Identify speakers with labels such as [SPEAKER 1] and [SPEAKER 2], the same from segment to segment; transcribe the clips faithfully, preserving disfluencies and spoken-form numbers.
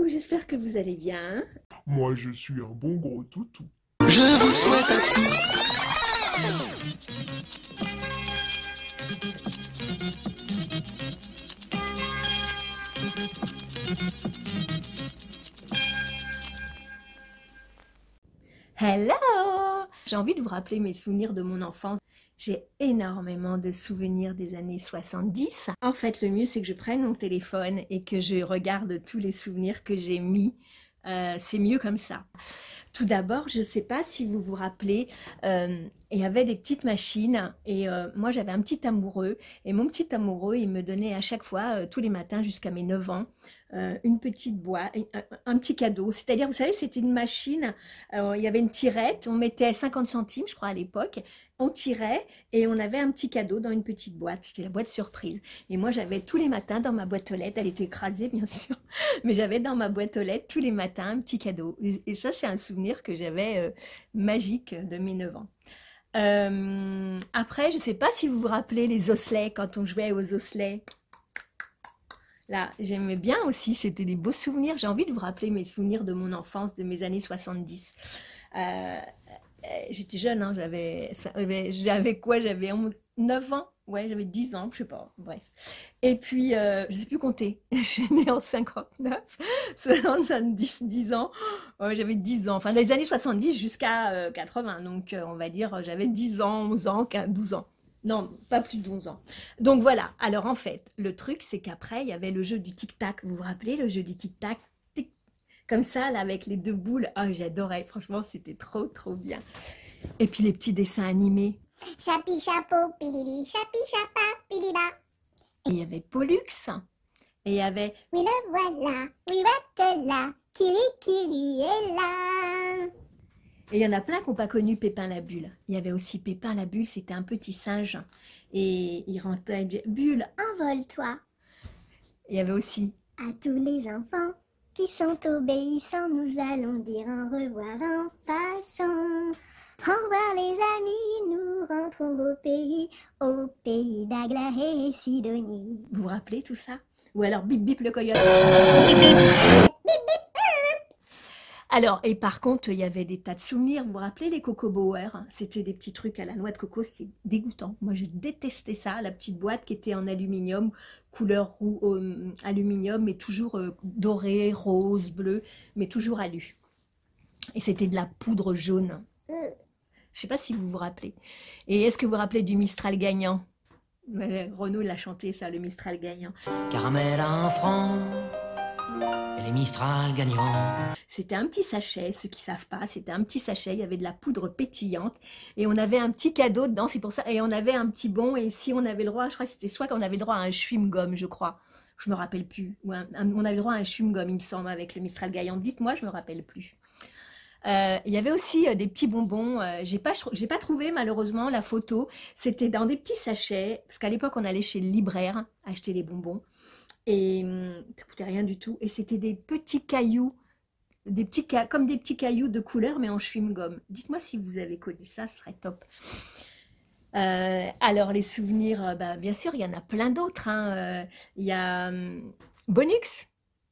[SPEAKER 1] Coucou, j'espère que vous allez bien.
[SPEAKER 2] Moi, je suis un bon gros toutou.
[SPEAKER 3] Je vous souhaite à
[SPEAKER 1] Hello! J'ai envie de vous rappeler mes souvenirs de mon enfance. J'ai énormément de souvenirs des années soixante-dix. En fait, le mieux, c'est que je prenne mon téléphone et que je regarde tous les souvenirs que j'ai mis. Euh, c'est mieux comme ça. Tout d'abord, je ne sais pas si vous vous rappelez, euh, il y avait des petites machines et euh, moi j'avais un petit amoureux et mon petit amoureux il me donnait à chaque fois, euh, tous les matins jusqu'à mes neuf ans, euh, une petite boîte, un, un petit cadeau. C'est-à-dire, vous savez, c'était une machine, euh, il y avait une tirette, on mettait cinquante centimes je crois à l'époque, on tirait et on avait un petit cadeau dans une petite boîte, c'était la boîte surprise. Et moi j'avais tous les matins dans ma boîte aux lettres, elle était écrasée bien sûr, mais j'avais dans ma boîte aux lettres tous les matins un petit cadeau. Et ça c'est un souvenir que j'avais euh, magique de mes neuf ans. Euh, après, je ne sais pas si vous vous rappelez les osselets, quand on jouait aux osselets. Là, j'aimais bien aussi, c'était des beaux souvenirs. J'ai envie de vous rappeler mes souvenirs de mon enfance, de mes années soixante-dix. Euh, J'étais jeune, hein, j'avais j'avais quoi? J'avais neuf ans? Ouais, j'avais dix ans, je sais pas, bref. Et puis, euh, je sais plus compter. Je suis née en cinquante-neuf, soixante-dix, dix ans. Ouais, j'avais dix ans, enfin, dans les années soixante-dix jusqu'à euh, quatre-vingts. Donc, euh, on va dire, j'avais dix ans, onze ans, douze ans. Non, pas plus de onze ans. Donc, voilà. Alors, en fait, le truc, c'est qu'après, il y avait le jeu du tic-tac. Vous vous rappelez, le jeu du tic-tac? Comme ça, là, avec les deux boules. Oh, j'adorais. Franchement, c'était trop, trop bien. Et puis, les petits dessins animés.
[SPEAKER 4] Chapi chapeau, pilili, chapi chapa, pilila.
[SPEAKER 1] Et il y avait Pollux. Et il y avait...
[SPEAKER 4] Oui, le voilà, oui, là, Kiri Kiri est là.
[SPEAKER 1] Et il y en a plein qui n'ont pas connu Pépin la Bulle. Il y avait aussi Pépin la Bulle, c'était un petit singe. Et il rentrait... Bulle,
[SPEAKER 4] envole-toi.
[SPEAKER 1] Il y avait aussi...
[SPEAKER 4] À tous les enfants qui sont obéissants, nous allons dire au revoir en passant. Au revoir les amis, nous rentrons au pays, au pays d'Agla et Sidonie.
[SPEAKER 1] Vous vous rappelez tout ça? Ou alors Bip Bip le coyote. Alors, et par contre, il y avait des tas de souvenirs. Vous vous rappelez les Coco Bauer? C'était des petits trucs à la noix de coco, c'est dégoûtant. Moi, je détestais ça, la petite boîte qui était en aluminium, couleur roux, euh, aluminium, mais toujours euh, doré, rose, bleu, mais toujours alu. Et c'était de la poudre jaune. Je ne sais pas si vous vous rappelez. Et est-ce que vous vous rappelez du Mistral gagnant? Renaud l'a chanté ça, le Mistral gagnant.
[SPEAKER 3] Caramel à un franc et les Mistral gagnants.
[SPEAKER 1] C'était un petit sachet, ceux qui ne savent pas, c'était un petit sachet, il y avait de la poudre pétillante et on avait un petit cadeau dedans, c'est pour ça, et on avait un petit bon, et si on avait le droit, je crois que c'était soit qu'on avait le droit à un chewing-gum, je crois, je me rappelle plus, ou un, un, on avait le droit à un chewing-gum, il me semble, avec le Mistral gagnant, dites-moi, je me rappelle plus. Euh, il y avait aussi euh, des petits bonbons, euh, j'ai pas, j'ai pas trouvé malheureusement la photo, c'était dans des petits sachets, parce qu'à l'époque on allait chez le libraire acheter les bonbons, et hum, ça coûtait rien du tout, et c'était des petits cailloux, des petits ca... comme des petits cailloux de couleur, mais en chewing-gum. Dites-moi si vous avez connu ça, ce serait top. Euh, alors, les souvenirs, euh, bah, bien sûr, il y en a plein d'autres. Hein. Euh, il y a hum, Bonux,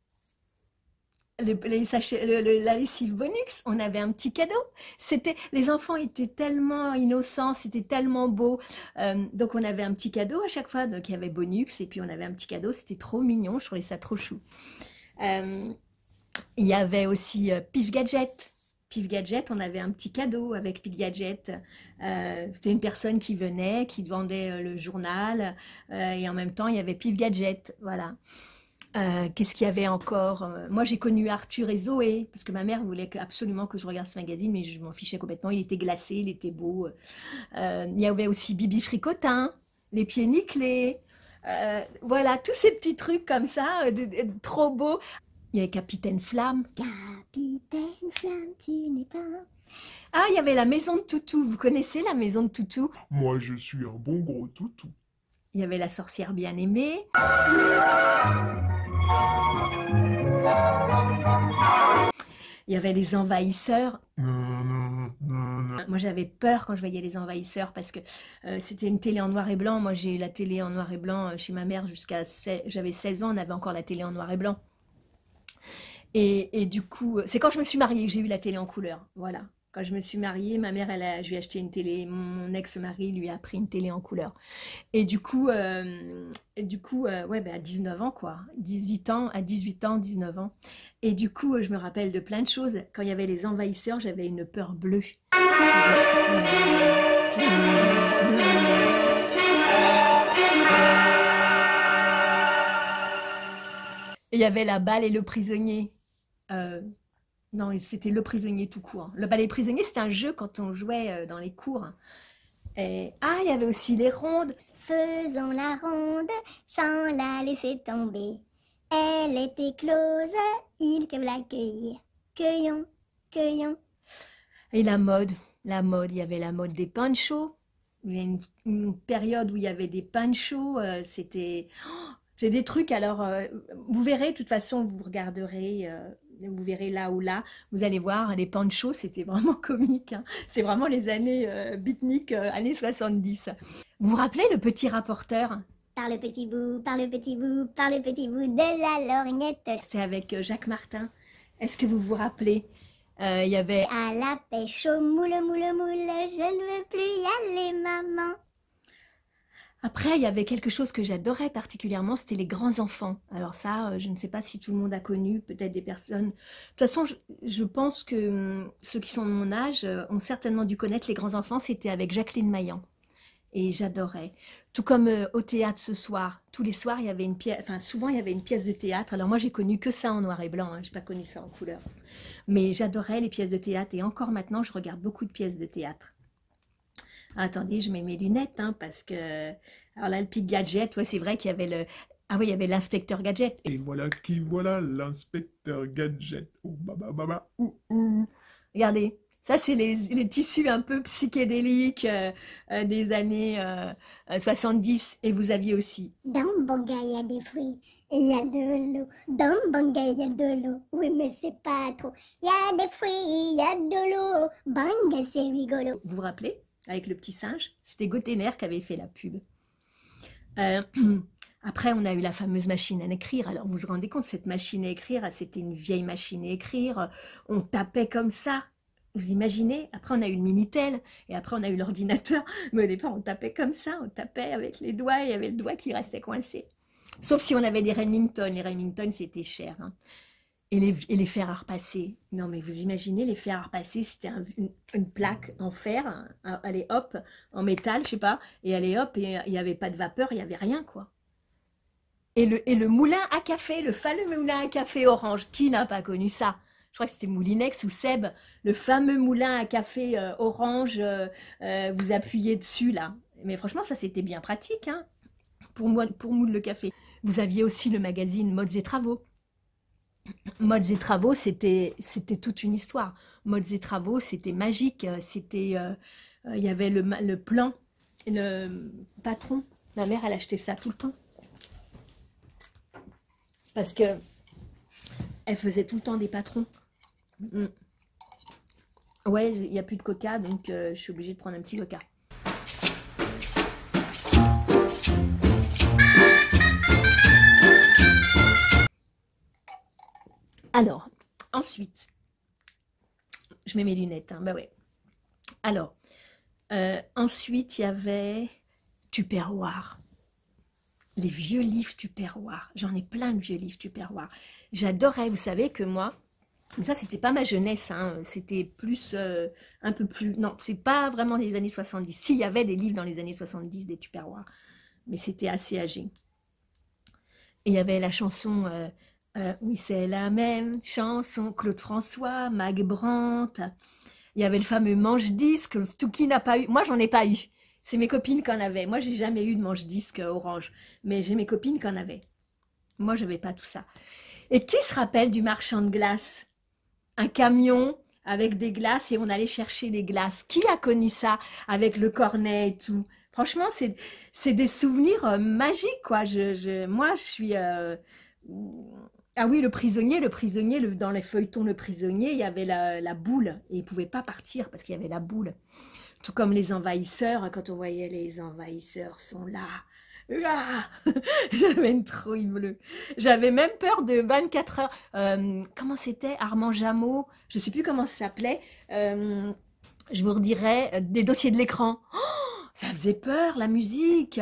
[SPEAKER 1] le, les sachets, le, le, la lessive Bonux, on avait un petit cadeau. C'était, les enfants étaient tellement innocents, c'était tellement beau. Euh, donc, on avait un petit cadeau à chaque fois. Donc, il y avait Bonux, et puis on avait un petit cadeau. C'était trop mignon, je trouvais ça trop chou. Euh, Il y avait aussi euh, Pif Gadget. Pif Gadget, on avait un petit cadeau avec Pif Gadget. Euh, C'était une personne qui venait, qui vendait euh, le journal. Euh, et en même temps, il y avait Pif Gadget. Voilà. Euh, Qu'est-ce qu'il y avait encore? euh, Moi, j'ai connu Arthur et Zoé, parce que ma mère voulait absolument que je regarde ce magazine, mais je m'en fichais complètement. Il était glacé, il était beau. Euh, il y avait aussi Bibi Fricotin, les pieds nickelés. Euh, voilà, tous ces petits trucs comme ça, euh, de, de, de, trop beaux. Il y avait Capitaine Flamme.
[SPEAKER 4] Capitaine Flamme, tu n'es pas...
[SPEAKER 1] Ah, il y avait la maison de Toutou. Vous connaissez la maison de Toutou?
[SPEAKER 2] Moi, je suis un bon gros toutou.
[SPEAKER 1] Il y avait la sorcière bien-aimée. Il y avait les envahisseurs.
[SPEAKER 2] Non, non, non, non.
[SPEAKER 1] Moi, j'avais peur quand je voyais les envahisseurs parce que euh, c'était une télé en noir et blanc. Moi, j'ai eu la télé en noir et blanc chez ma mère jusqu'à... J'avais seize ans, on avait encore la télé en noir et blanc. Et, et du coup, c'est quand je me suis mariée que j'ai eu la télé en couleur. Voilà. Quand je me suis mariée, ma mère, elle a, je lui ai acheté une télé. Mon ex-mari lui a pris une télé en couleur. Et du coup, euh, et du coup euh, ouais, ben à dix-neuf ans, quoi. dix-huit ans, à dix-huit ans, dix-neuf ans. Et du coup, je me rappelle de plein de choses. Quand il y avait les envahisseurs, j'avais une peur bleue. Et il y avait la balle et le prisonnier. Euh, non, c'était le prisonnier tout court. Le bal et le prisonnier, c'était un jeu quand on jouait euh, dans les cours. Et... Ah, il y avait aussi les rondes.
[SPEAKER 4] Faisons la ronde sans la laisser tomber. Elle était close, il que l'accueillir. Cueillons, cueillons.
[SPEAKER 1] Et la mode, la mode, il y avait la mode des ponchos. Il y a une, une période où il y avait des ponchos, euh, c'était... Oh, c'est des trucs, alors, euh, vous verrez, de toute façon, vous regarderez, euh, vous verrez là ou là, vous allez voir, les ponchos, c'était vraiment comique. Hein. C'est vraiment les années euh, beatnik, euh, années soixante-dix. Vous vous rappelez le petit rapporteur?
[SPEAKER 4] Par le petit bout, par le petit bout, par le petit bout de la lorgnette.
[SPEAKER 1] C'était avec euh, Jacques Martin. Est-ce que vous vous rappelez? Euh, Il y avait...
[SPEAKER 4] À la pêche au moule, moule, moule, je ne veux plus y aller, maman.
[SPEAKER 1] Après, il y avait quelque chose que j'adorais particulièrement, c'était les grands enfants. Alors ça, euh, je ne sais pas si tout le monde a connu, peut-être des personnes... De toute façon, je, je pense que hum, ceux qui sont de mon âge euh, ont certainement dû connaître les grands enfants, c'était avec Jacqueline Maillan. Et j'adorais. Tout comme euh, au théâtre ce soir. Tous les soirs, il y avait une pièce, enfin souvent, il y avait une pièce de théâtre. Alors moi, j'ai connu que ça en noir et blanc, hein, je n'ai pas connu ça en couleur. Mais j'adorais les pièces de théâtre et encore maintenant, je regarde beaucoup de pièces de théâtre. Attendez, je mets mes lunettes, hein, parce que... Alors là, le Pic Gadget, ouais, c'est vrai qu'il y avait le... Ah oui, il y avait l'inspecteur Gadget.
[SPEAKER 2] Et voilà qui voilà l'inspecteur Gadget. Oh, baba, baba, ouh, ouh.
[SPEAKER 1] Regardez, ça, c'est les, les tissus un peu psychédéliques euh, euh, des années euh, euh, soixante-dix. Et vous aviez aussi...
[SPEAKER 4] Dans Banga, il y a des fruits, il y a de l'eau. Dans Banga, il y a de l'eau. Oui, mais c'est pas trop. Il y a des fruits, il y a de l'eau. Banga, c'est rigolo.
[SPEAKER 1] Vous vous rappelez? Avec le petit singe, c'était Gotener qui avait fait la pub. Euh, après, on a eu la fameuse machine à écrire. Alors, vous vous rendez compte, cette machine à écrire, c'était une vieille machine à écrire. On tapait comme ça. Vous imaginez? Après, on a eu le Minitel et après, on a eu l'ordinateur. Mais au départ, on tapait comme ça. On tapait avec les doigts et il y avait le doigt qui restait coincé. Sauf si on avait des Remington. Les Remington, c'était cher. Hein. Et les, et les fers à repasser. Non, mais vous imaginez, les fers à repasser, c'était un, une, une plaque en fer, un, un, allez hop, en métal, je sais pas, et allez hop, et il n'y avait pas de vapeur, il n'y avait rien, quoi. Et le, et le moulin à café, le fameux moulin à café orange, qui n'a pas connu ça? Je crois que c'était Moulinex ou Seb, le fameux moulin à café euh, orange, euh, euh, vous appuyez dessus, là. Mais franchement, ça, c'était bien pratique, hein, pour, moi, pour moudre le café. Vous aviez aussi le magazine Modes et Travaux. Modes et Travaux, c'était c'était toute une histoire. Modes et Travaux, c'était magique. C'était, euh, euh, il y avait le, le plan, le patron. Ma mère, elle achetait ça tout le temps. Parce que elle faisait tout le temps des patrons. Mm. Ouais, il n'y a plus de coca, donc euh, je suis obligée de prendre un petit coca. Alors, ensuite, je mets mes lunettes, hein, bah ouais. Alors, euh, ensuite, il y avait Tupperware. Les vieux livres Tupperware. J'en ai plein de vieux livres Tupperware. J'adorais, vous savez que moi, ça, c'était pas ma jeunesse, hein, c'était plus, euh, un peu plus, non, c'est pas vraiment des années soixante-dix. Si, il y avait des livres dans les années soixante-dix, des Tupperware, mais c'était assez âgé. Et il y avait la chanson... Euh, Euh, oui, c'est la même chanson, Claude François, Mag Brandt. Il y avait le fameux manche-disque, tout qui n'a pas eu. Moi, j'en ai pas eu. C'est mes copines qui en avaient. Moi, j'ai jamais eu de manche-disque orange, mais j'ai mes copines qui en avaient. Moi, je n'avais pas tout ça. Et qui se rappelle du marchand de glace? Un camion avec des glaces et on allait chercher les glaces. Qui a connu ça avec le cornet et tout? Franchement, c'est c'est des souvenirs euh, magiques, quoi. Je, je, moi, je suis... Euh, Ah oui, le prisonnier, le prisonnier, le, dans les feuilletons, le prisonnier, il y avait la, la boule et il ne pouvait pas partir parce qu'il y avait la boule. Tout comme les envahisseurs, quand on voyait les envahisseurs sont là, Ah j'avais une trouille bleue. J'avais même peur de vingt-quatre heures. Euh, comment c'était? Armand Jameau, je ne sais plus comment ça s'appelait. Euh, je vous redirai, euh, des dossiers de l'écran. Oh, ça faisait peur, la musique.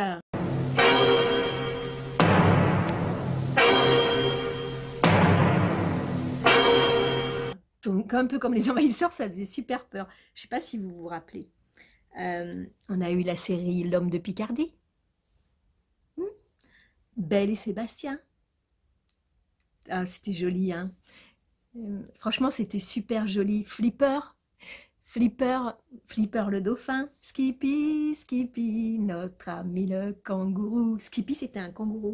[SPEAKER 1] Donc, un peu comme les envahisseurs, ça faisait super peur. Je ne sais pas si vous vous rappelez. Euh, on a eu la série L'Homme de Picardie. Hmm. Belle et Sébastien. Ah, c'était joli, hein. Euh, franchement, c'était super joli. Flipper, Flipper, Flipper le dauphin. Skippy, Skippy, notre ami le kangourou. Skippy, c'était un kangourou.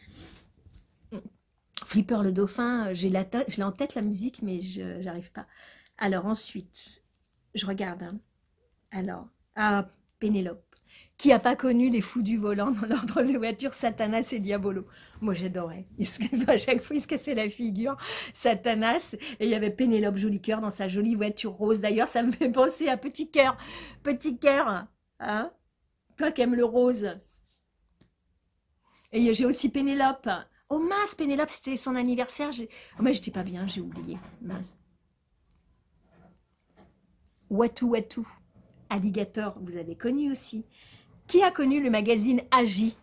[SPEAKER 1] Flipper le dauphin, j'ai la tête- je l'ai en tête la musique, mais je j'arrive pas. Alors ensuite, je regarde, hein. Alors, ah, Pénélope. Qui n'a pas connu les fous du volant dans l'ordre de voiture, Satanas et Diabolo? Moi, j'adorais. Il se- À chaque fois, il se cassait la figure, Satanas. Et il y avait Pénélope Jolicoeur dans sa jolie voiture rose. D'ailleurs, ça me fait penser à Petit Cœur. Petit Cœur, hein? Toi qui aimes le rose. Et j'ai aussi Pénélope. Oh mince, Pénélope, c'était son anniversaire. j'ai- Oh, mais j'étais pas bien, j'ai oublié. Mince. Watou Watou. Alligator, vous avez connu aussi. Qui a connu le magazine Agi?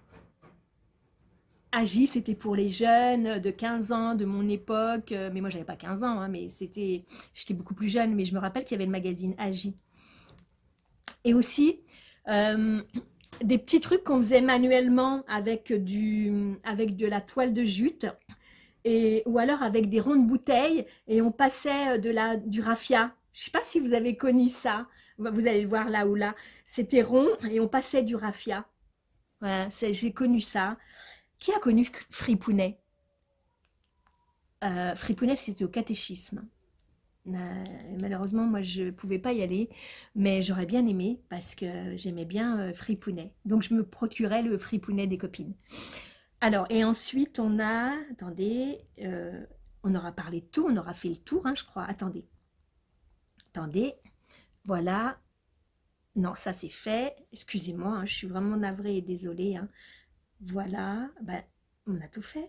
[SPEAKER 1] Agi, c'était pour les jeunes de quinze ans, de mon époque. euh, Mais moi, j'avais pas quinze ans, hein, mais c'était, j'étais beaucoup plus jeune. Mais je me rappelle qu'il y avait le magazine Agi. Et aussi, euh, des petits trucs qu'on faisait manuellement avec, du, avec de la toile de jute. Et, ou alors avec des rondes bouteilles. Et on passait de la, du raffia. Je ne sais pas si vous avez connu ça. Vous allez le voir là ou là. C'était rond et on passait du raffia. Voilà, c'est- j'ai connu ça. Qui a connu Fripounet? Euh, Fripounet, c'était au catéchisme. Euh, malheureusement, moi, je ne pouvais pas y aller, mais j'aurais bien aimé parce que j'aimais bien euh, Fripounet. Donc, je me procurais le Fripounet des copines. Alors, et ensuite, on a... Attendez, euh, on aura parlé de tout, on aura fait le tour, hein, je crois. Attendez. Attendez. Voilà. Non, ça c'est fait. Excusez-moi, hein, je suis vraiment navrée et désolée, hein. Voilà. Ben, on a tout fait.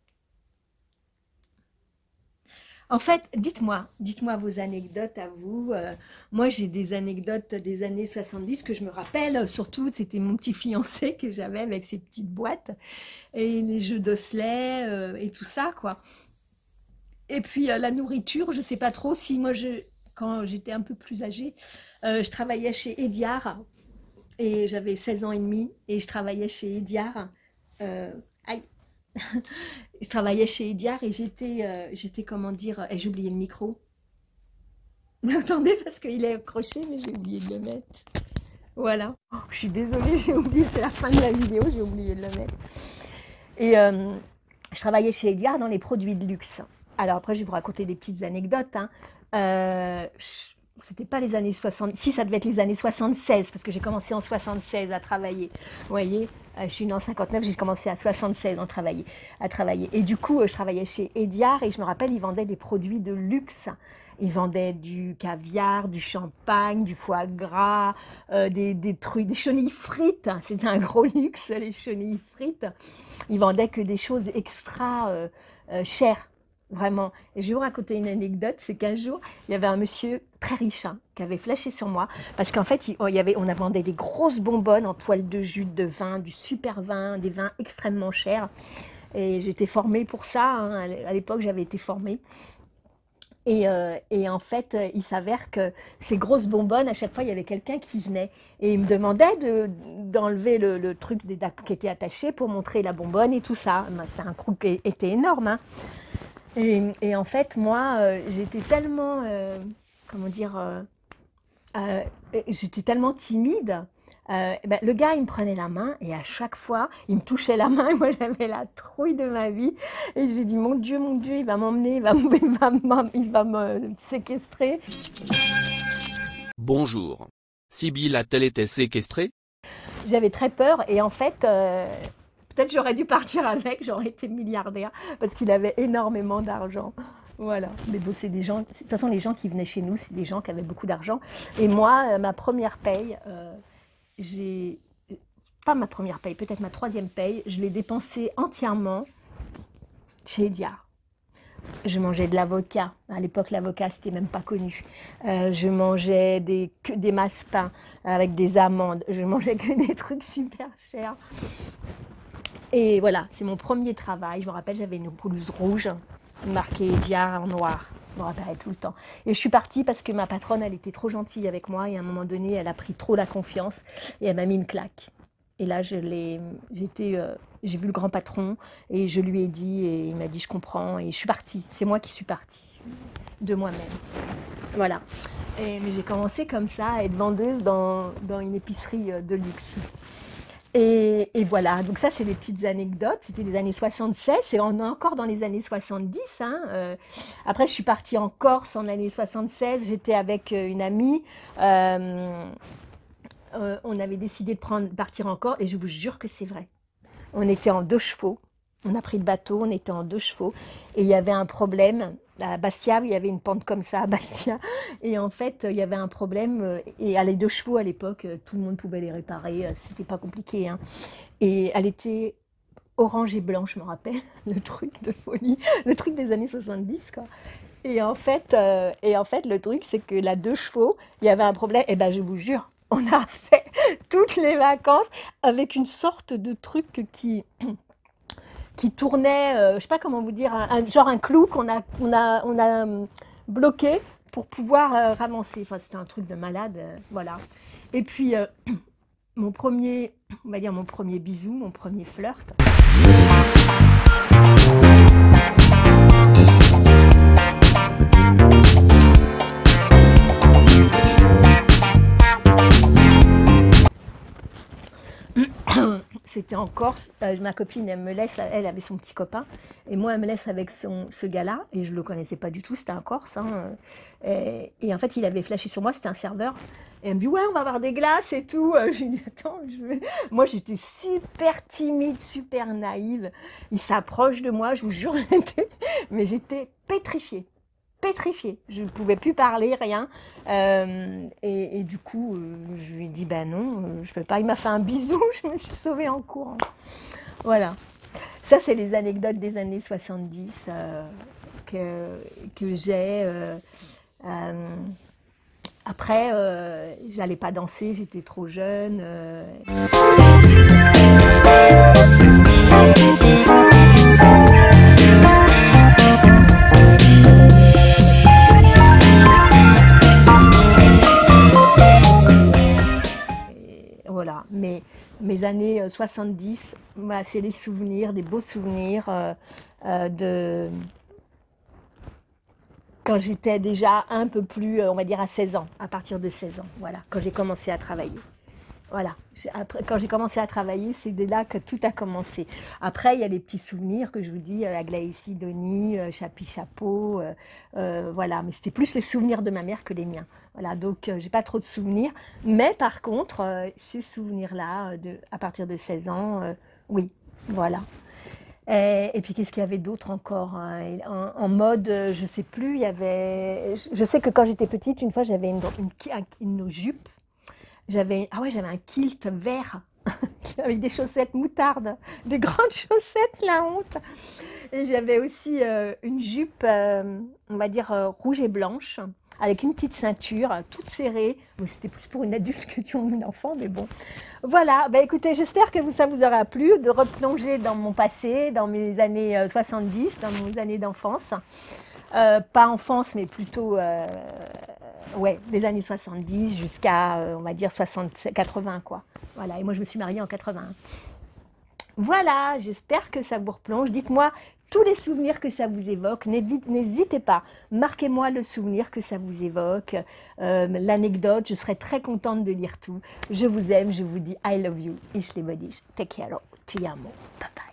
[SPEAKER 1] En fait, dites-moi, dites-moi vos anecdotes à vous. Euh, moi, j'ai des anecdotes des années soixante-dix que je me rappelle. Surtout, c'était mon petit fiancé que j'avais avec ses petites boîtes et les jeux d'osselets euh, et tout ça, quoi. Et puis, euh, la nourriture, je sais pas trop si moi, je, quand j'étais un peu plus âgée, euh, je travaillais chez Ediard et j'avais seize ans et demi et je travaillais chez Ediard. Euh, aïe. Je travaillais chez Ediard et j'étais, euh, j'étais comment dire, et j'ai oublié le micro. Attendez, parce qu'il est accroché, mais j'ai oublié de le mettre. Voilà. Oh, je suis désolée, j'ai oublié, c'est la fin de la vidéo, j'ai oublié de le mettre. Et euh, je travaillais chez Ediard dans les produits de luxe. Alors après, je vais vous raconter des petites anecdotes, hein. Euh, C'était pas les années soixante, si ça devait être les années soixante-seize, parce que j'ai commencé en soixante-seize à travailler. Vous voyez, euh, je suis née en cinquante-neuf, j'ai commencé à soixante-seize à travailler, à travailler. Et du coup, euh, je travaillais chez Ediard et je me rappelle, ils vendaient des produits de luxe. Ils vendaient du caviar, du champagne, du foie gras, euh, des, des trucs, des chenilles frites. C'était un gros luxe, les chenilles frites. Ils vendaient que des choses extra euh, euh, chères. Vraiment. Et je vais vous raconter une anecdote, c'est qu'un jour, il y avait un monsieur très riche hein, qui avait flashé sur moi parce qu'en fait, il, il y avait, on a vendu des grosses bonbonnes en toile de jute, de vin, du super vin, des vins extrêmement chers. Et j'étais formée pour ça. Hein. À l'époque, j'avais été formée. Et, euh, et en fait, il s'avère que ces grosses bonbonnes, à chaque fois, il y avait quelqu'un qui venait et il me demandait de, d'enlever le, le truc des, qui était attaché pour montrer la bonbonne et tout ça. Ben, c'est un truc qui était énorme. Hein. Et, et en fait, moi, euh, j'étais tellement, euh, comment dire, euh, euh, j'étais tellement timide. Euh, ben, le gars, il me prenait la main et à chaque fois, il me touchait la main et moi, j'avais la trouille de ma vie. Et j'ai dit, mon Dieu, mon Dieu, il va m'emmener, il va, me- il va, me- il va me séquestrer.
[SPEAKER 5] Bonjour. Sibylle a-t-elle été séquestrée?
[SPEAKER 1] J'avais très peur et en fait, euh, peut-être j'aurais dû partir avec, j'aurais été milliardaire parce qu'il avait énormément d'argent. Voilà, mais bon, c'est des gens, de toute façon, les gens qui venaient chez nous, c'est des gens qui avaient beaucoup d'argent. Et moi, euh, ma première paye, euh, j'ai, pas ma première paye, peut-être ma troisième paye, je l'ai dépensée entièrement chez Diar. Je mangeais de l'avocat. À l'époque, l'avocat, c'était même pas connu. Euh, je mangeais des, que des massepains avec des amandes. Je mangeais que des trucs super chers. Et voilà, c'est mon premier travail. Je me rappelle, j'avais une blouse rouge marquée Diar en noir. Je me rappellerai tout le temps. Et je suis partie parce que ma patronne, elle était trop gentille avec moi. Et à un moment donné, elle a pris trop la confiance. Et elle m'a mis une claque. Et là, je l'ai, j'étais, euh, j'ai vu le grand patron et je lui ai dit, et il m'a dit, je comprends, et je suis partie. C'est moi qui suis partie, de moi-même. Voilà. Et, mais j'ai commencé comme ça à être vendeuse dans, dans une épicerie de luxe. Et, et voilà, donc ça, c'est des petites anecdotes. C'était les années soixante-seize, et on est encore dans les années soixante-dix. Hein. Euh, après, je suis partie en Corse en l'année soixante-seize. J'étais avec une amie. Euh, Euh, on avait décidé de prendre, partir en Corse, et je vous jure que c'est vrai. On était en deux chevaux, on a pris le bateau, on était en deux chevaux, et il y avait un problème. À Bastia, il y avait une pente comme ça à Bastia, et en fait, il y avait un problème, et à les deux chevaux à l'époque, tout le monde pouvait les réparer, c'était pas compliqué. Hein. Et elle était orange et blanche, je me rappelle, le truc de folie, le truc des années soixante-dix, quoi. Et en fait, euh, et en fait le truc, c'est que la deux chevaux, il y avait un problème, et ben je vous jure, on a fait toutes les vacances avec une sorte de truc qui, qui tournait, euh, je ne sais pas comment vous dire, un, un, genre un clou qu'on a, on a, on a bloqué pour pouvoir euh, ramasser. Enfin, c'était un truc de malade, euh, voilà. Et puis, euh, mon premier, on va dire mon premier bisou, mon premier flirt. C'était en Corse, euh, ma copine, elle me laisse, elle avait son petit copain, et moi, elle me laisse avec son, ce gars-là, et je ne le connaissais pas du tout, c'était un Corse, hein, et, et en fait, il avait flashé sur moi, c'était un serveur, et elle me dit, ouais, on va avoir des glaces et tout, je lui dis, attends, je vais... Moi, j'étais super timide, super naïve, il s'approche de moi, je vous jure, j'étais, mais j'étais pétrifiée. pétrifiée, je ne pouvais plus parler, rien, euh, et, et du coup, euh, je lui ai dit, ben non, euh, je ne peux pas, il m'a fait un bisou, je me suis sauvée en courant, voilà, ça c'est les anecdotes des années soixante-dix euh, que, que j'ai, euh, euh, après, euh, j'allais pas danser, j'étais trop jeune, euh... Voilà, mais mes années soixante-dix, bah, c'est les souvenirs, des beaux souvenirs euh, euh, de quand j'étais déjà un peu plus, on va dire à seize ans, à partir de seize ans, voilà, quand j'ai commencé à travailler. Voilà, après, quand j'ai commencé à travailler, c'est de là que tout a commencé. Après, il y a les petits souvenirs que je vous dis, Aglaé Sidonie, euh, Chapi Chapeau, euh, euh, voilà, mais c'était plus les souvenirs de ma mère que les miens. Voilà, donc euh, j'ai pas trop de souvenirs, mais par contre, euh, ces souvenirs-là, de, à partir de seize ans, euh, oui, voilà. Et, et puis qu'est-ce qu'il y avait d'autre encore hein, en, en mode, je sais plus, il y avait, je, je sais que quand j'étais petite, une fois, j'avais une, une, une, une jupe. J'avais ah ouais, j'avais un kilt vert avec des chaussettes moutarde, des grandes chaussettes, la honte. Et j'avais aussi euh, une jupe, euh, on va dire, euh, rouge et blanche, avec une petite ceinture, toute serrée. Bon, c'était plus pour une adulte que pour une enfant, mais bon. Voilà, bah, écoutez, j'espère que ça vous aura plu de replonger dans mon passé, dans mes années euh, soixante-dix, dans mes années d'enfance. Euh, pas enfance, mais plutôt... Euh, ouais, des années soixante-dix jusqu'à, euh, on va dire, soixante, quatre-vingts, quoi. Voilà, et moi, je me suis mariée en quatre-vingt-un. Voilà, j'espère que ça vous replonge. Dites-moi tous les souvenirs que ça vous évoque. N'hésitez pas, marquez-moi le souvenir que ça vous évoque, euh, l'anecdote. Je serai très contente de lire tout. Je vous aime, je vous dis I love you. Ich liebe dich. Te quiero. Ti amo. Bye bye.